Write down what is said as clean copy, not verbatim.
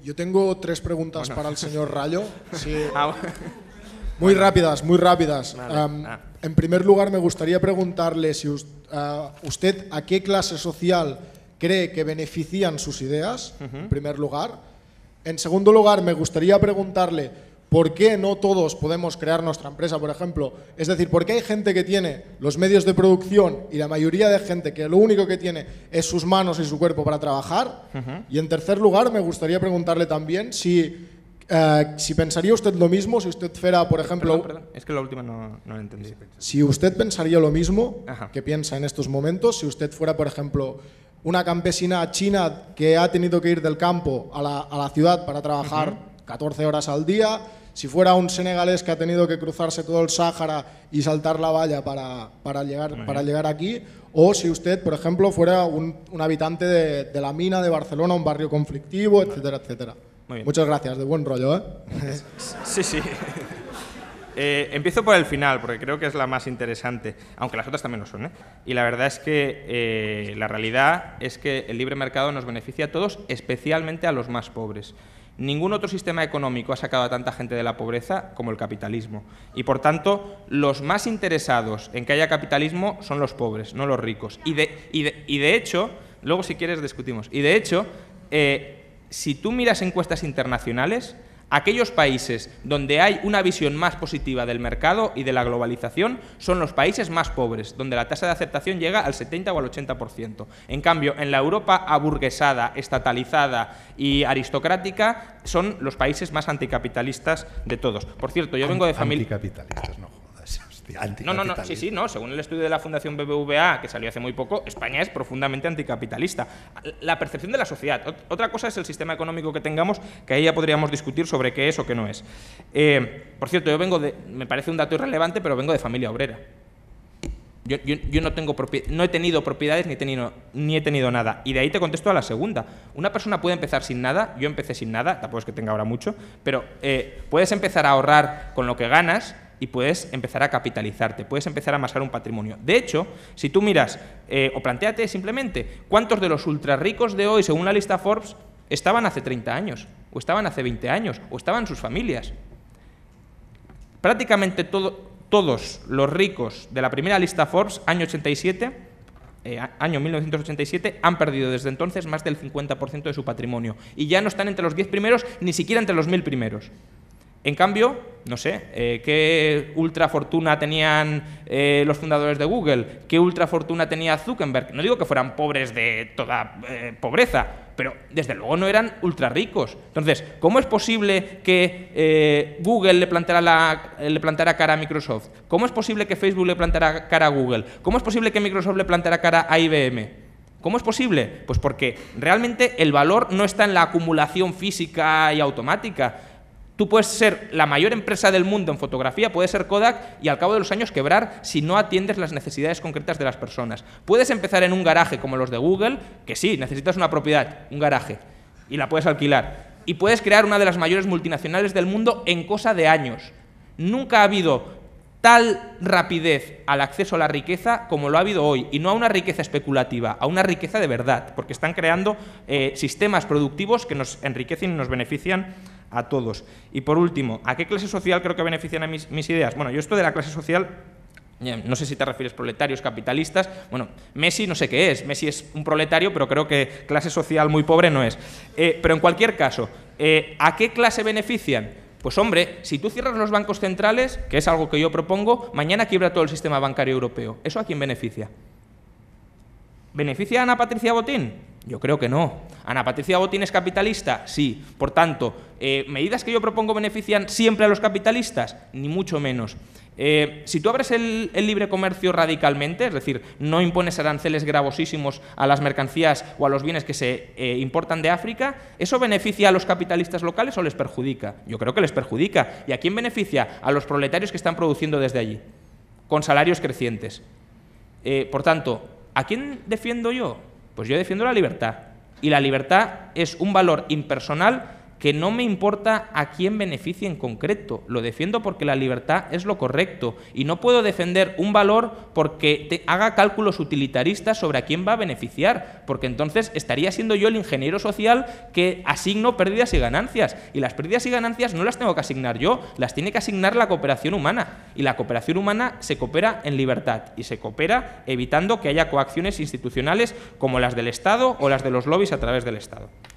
Yo tengo 3 preguntas para el señor Rayo. Sí. Muy rápidas, muy rápidas. Vale. En primer lugar, me gustaría preguntarle si usted a qué clase social cree que benefician sus ideas, en primer lugar. En segundo lugar, me gustaría preguntarle por qué no todos podemos crear nuestra empresa, por ejemplo. Es decir, por qué hay gente que tiene los medios de producción y la mayoría de gente que lo único que tiene es sus manos y su cuerpo para trabajar. Y en tercer lugar, me gustaría preguntarle también si pensaría usted lo mismo, si usted fuera, por ejemplo... Perdón, es que la última no la entendí. Si usted pensaría lo mismo que piensa en estos momentos, si usted fuera, por ejemplo, una campesina china que ha tenido que ir del campo a la ciudad para trabajar 14 horas al día, si fuera un senegalés que ha tenido que cruzarse todo el Sáhara y saltar la valla para llegar aquí, o si usted, por ejemplo, fuera un habitante de la mina de Barcelona, un barrio conflictivo, etcétera, etcétera. Muchas gracias, de buen rollo, ¿eh? Sí. Empiezo por el final, porque creo que es la más interesante, aunque las otras también lo son, ¿eh? Y la verdad es que la realidad es que el libre mercado nos beneficia a todos, especialmente a los más pobres. Ningún otro sistema económico ha sacado a tanta gente de la pobreza como el capitalismo. Y, por tanto, los más interesados en que haya capitalismo son los pobres, no los ricos. Y de hecho, luego si quieres discutimos, y de hecho, si tú miras encuestas internacionales, aquellos países donde hay una visión más positiva del mercado y de la globalización son los países más pobres, donde la tasa de aceptación llega al 70 o al 80%. En cambio, en la Europa aburguesada, estatalizada y aristocrática, son los países más anticapitalistas de todos. Por cierto, yo vengo de familia... Anticapitalistas, no jodas. No, sí, según el estudio de la Fundación BBVA, que salió hace muy poco, España es profundamente anticapitalista. La percepción de la sociedad. Otra cosa es el sistema económico que tengamos, que ahí ya podríamos discutir sobre qué es o qué no es. Por cierto, yo vengo de... Me parece un dato irrelevante, pero vengo de familia obrera. Yo no he tenido propiedades ni he tenido nada. Y de ahí te contesto a la segunda. Una persona puede empezar sin nada. Yo empecé sin nada, tampoco es que tenga ahora mucho, pero puedes empezar a ahorrar con lo que ganas y puedes empezar a capitalizarte, puedes empezar a amasar un patrimonio. De hecho, si tú miras, o plantéate simplemente, ¿cuántos de los ultrarricos de hoy, según la lista Forbes, estaban hace 30 años, o estaban hace 20 años, o estaban sus familias? Prácticamente todos los ricos de la primera lista Forbes, año 1987, han perdido desde entonces más del 50% de su patrimonio. Y ya no están entre los 10 primeros, ni siquiera entre los 1000 primeros. En cambio, no sé, ¿qué ultrafortuna tenían los fundadores de Google? ¿Qué ultrafortuna tenía Zuckerberg? No digo que fueran pobres de toda pobreza, pero desde luego no eran ultrarricos. Entonces, ¿cómo es posible que Google le plantara cara a Microsoft? ¿Cómo es posible que Facebook le plantara cara a Google? ¿Cómo es posible que Microsoft le plantara cara a IBM? ¿Cómo es posible? Pues porque realmente el valor no está en la acumulación física y automática. Tú puedes ser la mayor empresa del mundo en fotografía, puedes ser Kodak y al cabo de los años quebrar si no atiendes las necesidades concretas de las personas. Puedes empezar en un garaje como los de Google, que sí, necesitas una propiedad, un garaje, y la puedes alquilar. Y puedes crear una de las mayores multinacionales del mundo en cosa de años. Nunca ha habido tal rapidez al acceso a la riqueza como lo ha habido hoy, y no a una riqueza especulativa, a una riqueza de verdad, porque están creando sistemas productivos que nos enriquecen y nos benefician a todos. Y por último, ¿a qué clase social creo que benefician a mis ideas? Bueno, yo esto de la clase social, no sé si te refieres proletarios, capitalistas. Bueno, Messi no sé qué es. Messi es un proletario, pero creo que clase social muy pobre no es. Pero en cualquier caso, ¿a qué clase benefician? Pues hombre, si tú cierras los bancos centrales, que es algo que yo propongo, mañana quiebra todo el sistema bancario europeo. ¿Eso a quién beneficia? ¿Beneficia a Ana Patricia Botín? Yo creo que no. ¿Ana Patricia Botín es capitalista? Sí. Por tanto, ¿medidas que yo propongo benefician siempre a los capitalistas? Ni mucho menos. Si tú abres el libre comercio radicalmente, es decir, no impones aranceles gravosísimos a las mercancías o a los bienes que se importan de África, ¿eso beneficia a los capitalistas locales o les perjudica? Yo creo que les perjudica. ¿Y a quién beneficia? A los proletarios que están produciendo desde allí, con salarios crecientes. Por tanto, ¿a quién defiendo yo? Pues yo defiendo la libertad. Y la libertad es un valor impersonal que no me importa a quién beneficie en concreto, lo defiendo porque la libertad es lo correcto y no puedo defender un valor porque haga cálculos utilitaristas sobre a quién va a beneficiar, porque entonces estaría siendo yo el ingeniero social que asigno pérdidas y ganancias, y las pérdidas y ganancias no las tengo que asignar yo, las tiene que asignar la cooperación humana, y la cooperación humana se coopera en libertad y se coopera evitando que haya coacciones institucionales como las del Estado o las de los lobbies a través del Estado.